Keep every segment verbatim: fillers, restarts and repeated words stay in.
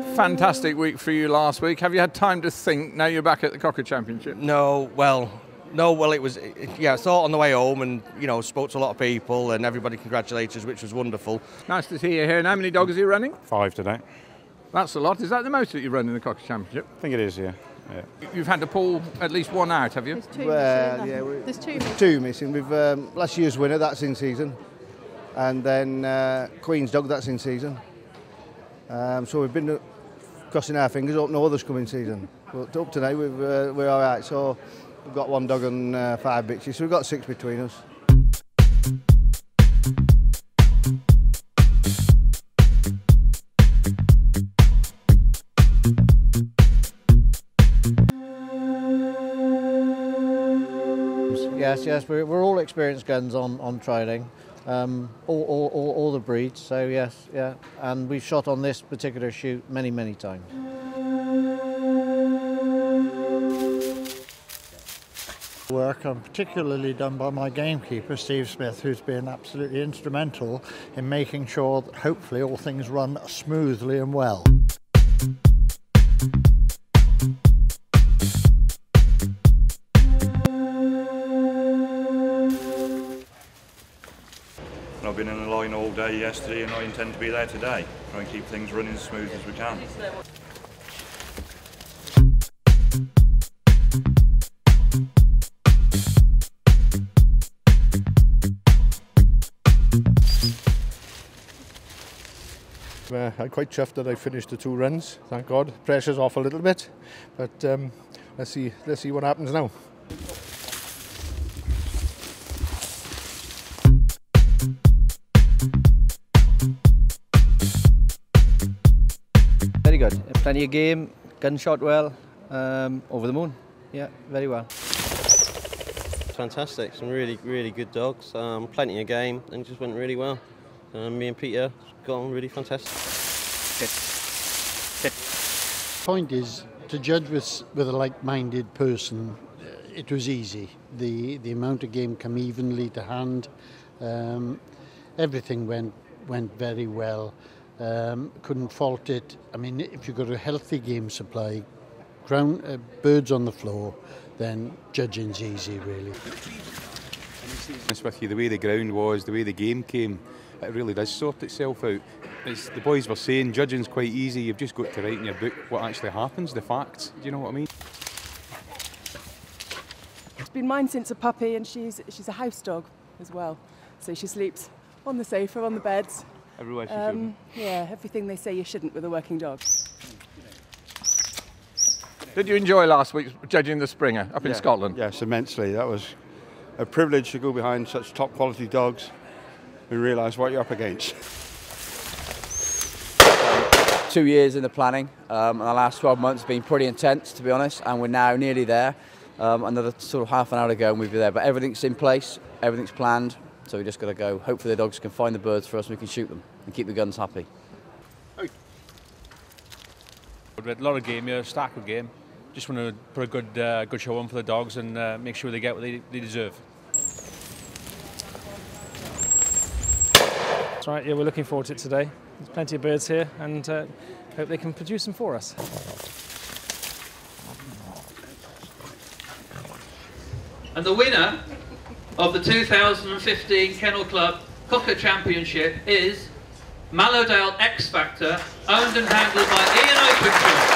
Fantastic week for you last week. Have you had time to think now you're back at the Cocker Championship? No, well, no, well, it was, yeah, I saw it on the way home and, you know, spoke to a lot of people and everybody congratulated us, which was wonderful. Nice to see you here. And how many dogs are you running? Five today. That's a lot. Is that the most that you run in the Cocker Championship? I think it is, yeah. yeah. You've had to pull at least one out, have you? There's two well, missing. yeah, we, There's two missing. Two missing. We've um, last year's winner, that's in season, and then uh, Queen's dog, that's in season. Um, so we've been crossing our fingers, hope no others come in season. But up to now, we've, uh, we're all right. So we've got one dog and uh, five bitches, so we've got six between us. Yes, yes, we're, we're all experienced guns on, on trialing, um, all, all, all, all the breeds, so yes, yeah, and we've shot on this particular shoot many, many times. Work um, particularly done by my gamekeeper, Steve Smith, who's been absolutely instrumental in making sure that hopefully all things run smoothly and well. I've been in the line all day yesterday and I intend to be there today. Try and keep things running as smooth as we can. Uh, I'm quite chuffed that I finished the two runs, thank God. Pressure's off a little bit, but um, let's see, let's see what happens now. Very good. Plenty of game, gun shot well, um, over the moon. Yeah, very well. Fantastic. Some really, really good dogs. Um, plenty of game, and just went really well. Um, me and Peter got on really fantastic. Point is, to judge with with a like-minded person, it was easy. The the amount of game came evenly to hand. Um, everything went went very well. Um, couldn't fault it. I mean, if you've got a healthy game supply, ground uh, birds on the floor, then judging's easy, really. Honest with you, the way the ground was, the way the game came, it really does sort itself out. As the boys were saying, judging's quite easy. You've just got to write in your book what actually happens, the facts. Do you know what I mean? It's been mine since a puppy, and she's she's a house dog as well. So she sleeps on the sofa, on the beds. Everywhere she um, Yeah, everything they say you shouldn't with a working dog. Did you enjoy last week's judging the Springer up in yeah, Scotland? Yes, immensely. That was a privilege to go behind such top quality dogs and realise what you're up against. Two years in the planning, um, and the last twelve months have been pretty intense, to be honest, and we're now nearly there. Um, another sort of half an hour to go and we'll be there, but everything's in place, everything's planned, so we just got to go. Hopefully the dogs can find the birds for us and we can shoot them and keep the guns happy. We had a lot of game here, stack of game. Just want to put a good, uh, good show on for the dogs and uh, make sure they get what they, they deserve. That's right, yeah, we're looking forward to it today. There's plenty of birds here and uh, hope they can produce them for us. And the winner of the two thousand fifteen Kennel Club Cocker Championship is Mallowdale Xfactor, owned and handled by Ian Openshaw.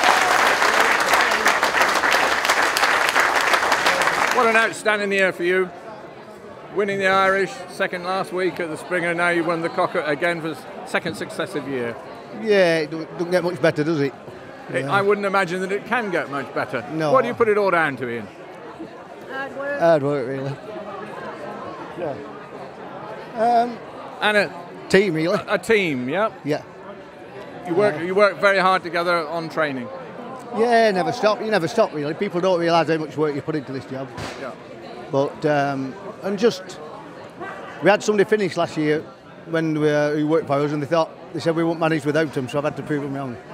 What an outstanding year for you. Winning the Irish, second last week at the Springer, now you won the Cocker again for the second successive year. Yeah, it don't get much better, does it? it Yeah. I wouldn't imagine that it can get much better. No. What do you put it all down to, Ian? Hard work. Hard work, really. Yeah. Um, and a team, really. A, a team, yeah? Yeah. You work, Yeah. you work very hard together on training. Yeah, never stop. You never stop, really. People don't realise how much work you put into this job. Yeah. But, um, and just, we had somebody finish last year when we, uh, who worked for us, and they thought, they said we won't manage without them, so I've had to prove them wrong.